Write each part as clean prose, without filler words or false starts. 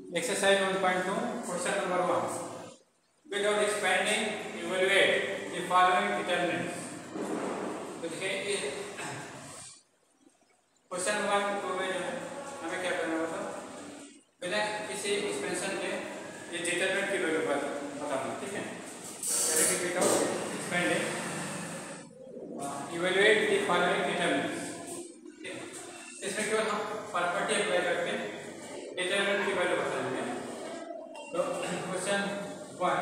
Exercise 1.2, question number 1. Without expanding, evaluate the following determinants. तो देखिए question 1 में जो है हमें क्या करना होगा, बिना किसी एक्सपेंशन के ये डिटरमिनेंट की वैल्यू बताना, ठीक है। जैसे कि without expanding evaluate the following determinants. इसमें केवल हम प्रॉपर्टी अप्लाई करके डिटरमिनेंट की वैल्यू बताएंगे। तो क्वेश्चन 1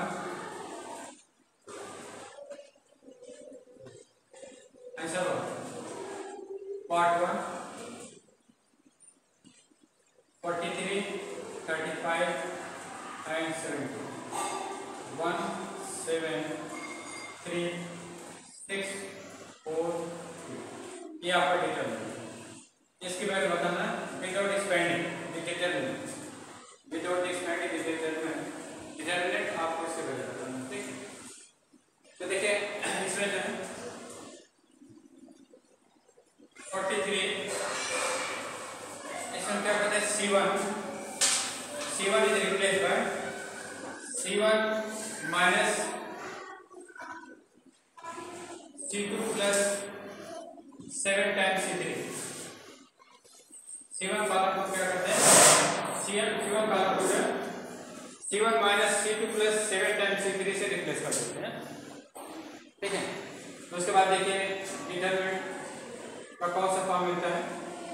आंसर पार्ट 1 43, 35 and 70 1 7 3 6 4 ये आपका डिटरमिनेंट। इसकी वैल्यू बताना without expanding determinant, without expanding determinant आपको इससे वैल्यू बताना, ठीक। तो देखिए इसमें जो है 43 इसमें क्या कहते हैं C1 is replaced by C1 minus C2 plus 7 times C3। C1 column को क्या करते हैं, C1 कॉलम को C1 minus C2 plus 7 times C3 से रिप्लेस कर देते हैं, ठीक है। तो उसके बाद देखिए डिटरमिनेंट का कौन सा फॉर्म मिलता है।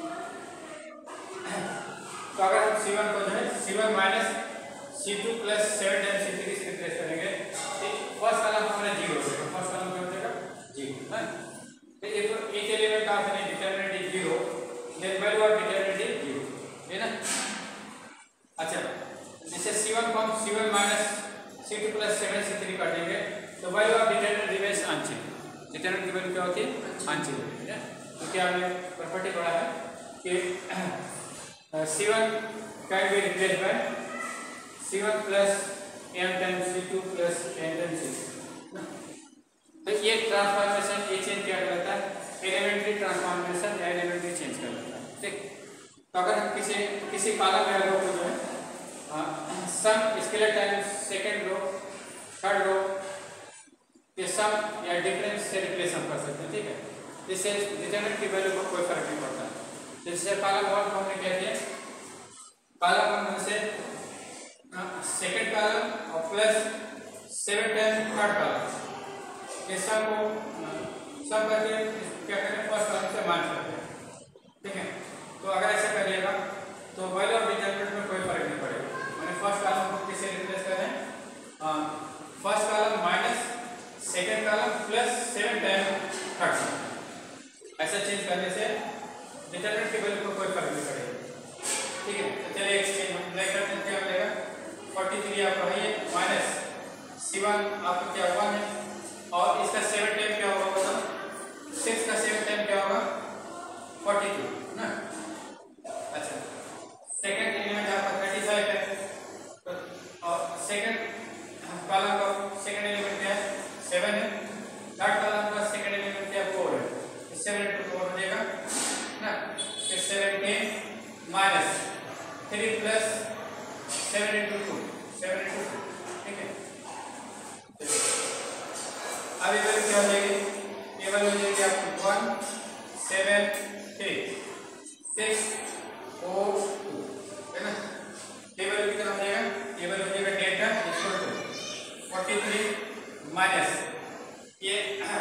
तो अगर हम C1 को जो है C1 minus C2 plus 7 times C3 से रिप्लेस करेंगे तो फर्स्ट कॉलम हमारा 0 हो जाएगा, फर्स्ट कॉलम क्या हो जाएगा 0 है। तो एक element of any determinant is 0, then value of determinant is 0, है ना। अच्छा, जैसे C1 को हम C1 minus C2 plus 7 C3 कर देंगे तो value of determinant remains unchanged. Determinant की वैल्यू क्या होती है, अनचेंज्ड है। तो क्या हमने प्रॉपर्टी पढ़ा है कि C1 can be replaced by C1 plus m times C2 plus n times C2। तो ये ट्रांसफॉर्मेशन ये चेंज क्या करता है, एलिमेंट्री ट्रांसफॉर्मेशन या एलिमेंट्री चेंज कर देता है, ठीक। तो अगर हम किसी कॉलम या रो को जो है sum scalar times second row third row के सम या डिफरेंस से रिप्लेस हम कर सकते हैं, ठीक है। जिससे डिटरमिनेंट की वैल्यू को कोई फर्क नहीं पड़ता। जैसे कॉलम 1 को हमने क्या किया, कॉलम 1 से सेकंड कॉलम और प्लस 7 टाइम्स थर्ड कॉलम ये सब को सब करके क्या करें, फर्स्ट कॉलम से मान सकते हैं, ठीक है। तो अगर ऐसा करिएगा तो वैल्यू ऑफ डिटरमिनेंट में कोई फर्क नहीं पड़ेगा। मैंने फर्स्ट कॉलम को किससे रिप्लेस करें, first column minus second column plus 7 times third column, ऐसा चेंज करने से डिटरमिनेंट की वैल्यू को कोई फर्क नहीं पड़ेगा, ठीक है। तो चलिए एक्सचेंज मल्टीप्लाई करते हैं, क्या मिलेगा 43 आपका है माइनस C1 आपका क्या 1 है और इसका 7 टाइम क्या होगा, मतलब 6 का 7 टाइम क्या होगा 42 ना। अच्छा, सेकंड एलिमेंट आपका 35 है तो और सेकंड कॉलम का सेकंड एलिमेंट क्या है 7 है, थर्ड कॉलम का सेकंड एलिमेंट क्या 4 है, 7 into 4 हो जाएगा ना। 17 माइनस 3 प्लस 7 into 2 7 into 2, ठीक है। अब ये वैल्यू क्या हो जाएगी, ये वैल्यू हो जाएगी आपको 1 7 3 6 4 2, है ना। ये वैल्यू कितना हो जाएगा, ये वैल्यू हो जाएगा डेल्टा इक्वल टू 43 माइनस ये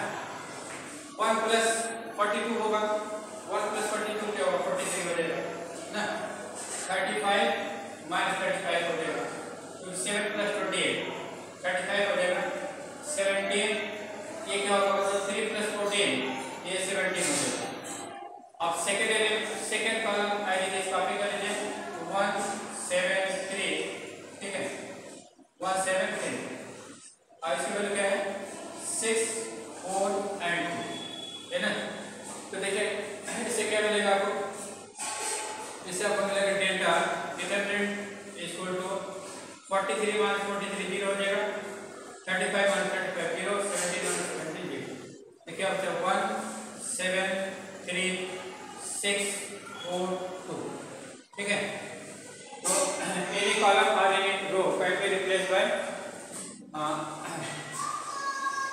1 प्लस 42 होगा, 1 प्लस 42 क्या होगा 43 हो जाएगा ना। 35 माइनस 35 हो जाएगा तो 7 प्लस 28 35 हो जाएगा। 17 ये क्या होगा, 3 प्लस 14 ये 17 हो जाएगा। अब सेकंड कॉलम आई लीजिए, कॉपी कर लीजिए 1 7 3, ठीक है 1 7 3 और इसकी वैल्यू क्या है 6 4 and 2, है ना। तो देखिए इससे क्या मिलेगा आपको, इससे आपको मिलेगा delta determinant equal to 43 minus 43 0 हो जाएगा, 35 माइनस 35 0, 17 माइनस 17 0। देखिए आपसे 1 7 3 6 4 2, ठीक है। तो a column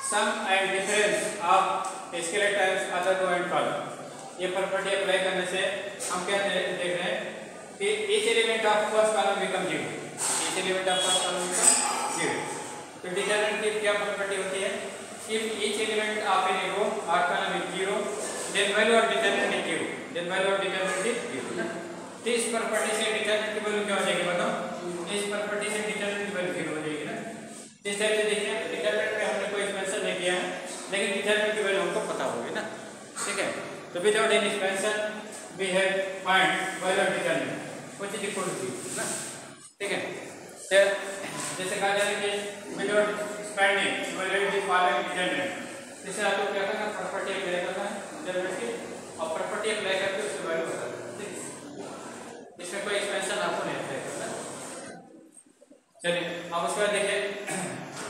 sum and difference of skeletons other row and column. ये प्रॉपर्टी अप्लाई करने से हम क्या देख रहे हैं कि each element of first column become zero, each element of first column become zero. तो डिटरमिनेंट की क्या प्रॉपर्टी होती है? If each element of any row और column is zero then value of determinant is zero, then value of determinant is zero ना। तो इस property से डिटरमिनेंट की वैल्यू क्या हो जाएगी बताओ? इस प्रॉपर्टी से डिटरमिनेंट की वैल्यू जीरो हो जाएगी ना। इस टाइप से देखिए डिटरमिनेंट में हमने कोई एक्सपेंशन नहीं किया है लेकिन डिटरमिनेंट की वैल्यू हमको पता होगी ना, ठीक है। तो without any expansion we have find value of determinant which is equal to 0 ना, ठीक है। तो जैसे कहा जाए कि without expanding value of the following determinant, जैसे आपको क्या करना प्रॉपर्टी अप्लाई करना है डिटरमिनेंट की और प्रॉपर्टी अप्लाई करके उसकी वैल्यू बता देना, ठीक है। इसमें कोई एक्सपेंशन आपको नहीं अप्लाई करना। चलिए अब उसके बाद देखिए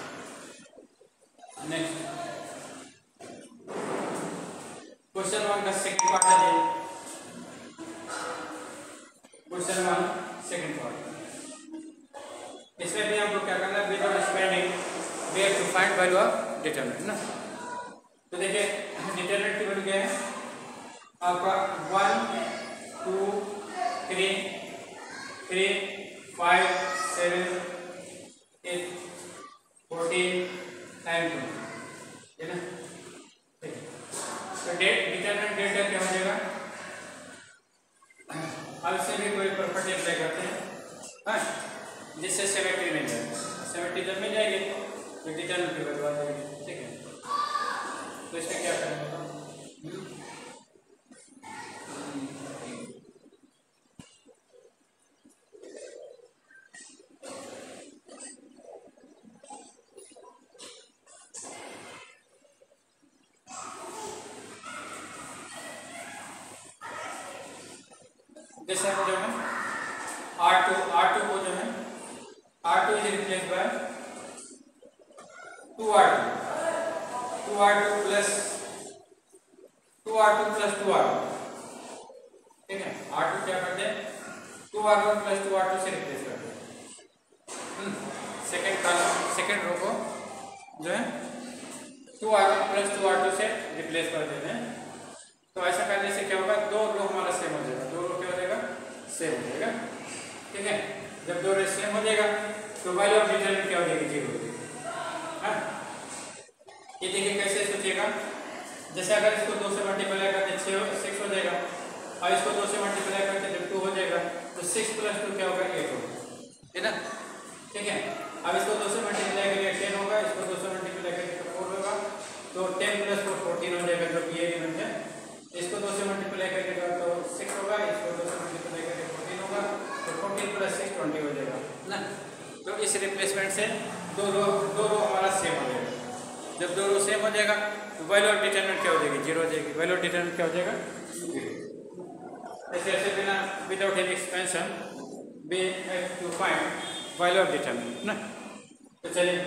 नेक्स्ट क्वेश्चन 1 का सेकंड पार्ट है। क्वेश्चन 1 सेकंड पार्ट, इसमें भी हमको क्या करना है without expanding we have to find value of determinant ना। तो देखिए डिटरमिनेंट की वैल्यू क्या है आपका 1 2 3 5 7 8 14 and 2 है ना। तो डिटरमिनेंट डेल्टा क्या हो जाएगा? अब इससे भी कोई प्रॉपर्टी अप्लाई करते हैं हाँ, जिससे 70 मिल जाएगा। 70 जब मिल जाएगी तो डिटरमिनेंट की वैल्यू आ जाएगी, ठीक है। तो इसमें क्या करेंगे जैसे हम जो है R2 को जो है R2 is replace by 2R2 plus 2R2, ठीक है। R2 क्या करते हैं 2R1 प्लस 2R2 से रिप्लेस करते हैं। सेकेंड कॉलम सेकेंड रो को जो है 2R1 प्लस 2R2 से रिप्लेस कर देते हैं। तो ऐसा करने से क्या होगा दो रो हमारा सेम हो जाएगा, दो रो क्या हो जाएगा सेम हो जाएगा, ठीक है। जब दो रो सेम हो जाएगा तो वैल्यू ऑफ डिटरमिनेंट क्या हो जाएगी जीरो हो जाएगी हाँ। ये देखिए कैसे सोचिएगा, जैसे अगर इसको 2 से मल्टीप्लाई करते 6 हो जाएगा और इसको 2 से मल्टीप्लाई करते जब 2 हो जाएगा तो 6 + 2 क्या होगा 8 होगा, है ना, ठीक है। अब इसको 2 से मल्टीप्लाई करेंगे 10 होगा, इसको 2 से मल्टीप्लाई करेंगे 4 होगा, तो 10 + 4 14 हो जाएगा जो कि ये एलिमेंट है। इसको 2 से मल्टीप्लाई करेगा तो 6 होगा, इसको 2 से मल्टीप्लाई करेंगे 14 होगा, तो 14 + 6 20 हो जाएगा ना। तो इस रिप्लेसमेंट से दो रो हमारा सेम हो जाएगा। जब दो रो सेम हो जाएगा तो वैल्यू ऑफ डिटरमिनेंट क्या हो जाएगी जीरो हो जाएगी, वैल्यू ऑफ डिटरमिनेंट क्या हो जाएगा जीरो। ऐसे बिना without any expansion we have to find value of determinant ना। तो चलिए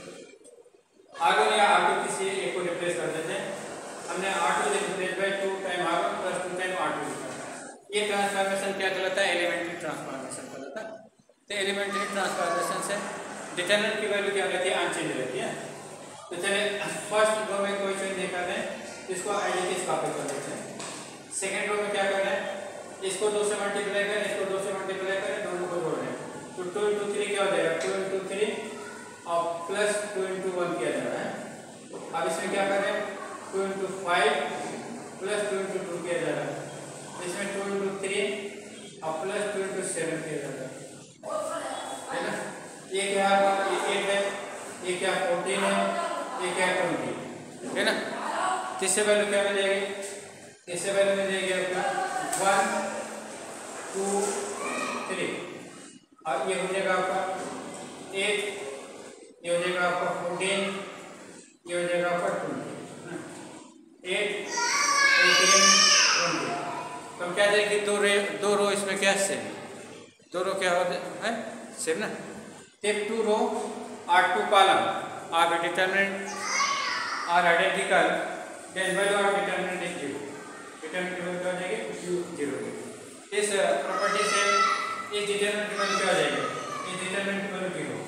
आगे या R2 किसी एक को रिप्लेस कर देते हैं। हमने R2 replace by 2 time R1 plus 2 time R2 लिखा। ये ट्रांसफॉर्मेशन क्या कहलाता है एलिमेंट्री ट्रांसफॉर्मेशन कहलाता है। तो एलिमेंट्री ट्रांसफॉर्मेशन से डिटरमिनेंट की वैल्यू क्या रहती है अनचेंज रहती है। तो चलिए फर्स्ट रो में कोई चेंज नहीं कर रहे हैं, इसको एडिटिव कॉपी कर लेते हैं। सेकंड रो में क्या कर रहे हैं इसको 2 से मल्टीप्लाई करें, इसको 2 से मल्टीप्लाई करें, दोनों को जोड़ रहे हैं तो 2 × 3 क्या हो जाएगा 2 × 3 और प्लस 2 × 1 किया जा रहा है। अब इसमें क्या कर रहे हैं 2 × 5 प्लस 2 × 2 किया जा रहा है, इसमें 2 × 3 और प्लस 2 × 7 किया जा रहा है ना। ये क्या ये 8 है, ये क्या 14 है, ये क्या 20 है ना। किससे वैल्यू क्या मिल जाएगी, किससे वैल्यू मिल जाएगी आपका 1 2 3 और ये हो जाएगा आपका 8, ये हो जाएगा आपका 14, ये हो जाएगा आपका 20 8 18 20। तो हम क्या देखेंगे दो रो इसमें क्या सेम, दो रो क्या होते हैं सेम ना। टेक 2 रो और 2 column are determinant are identical then value of determinant is 0, determinant की वैल्यू क्या हो जाएगी 0। इस प्रॉपर्टी से इस डिटरमिनेंट की वैल्यू क्या हो जाएगी, इस डिटरमिनेंट की वैल्यू 0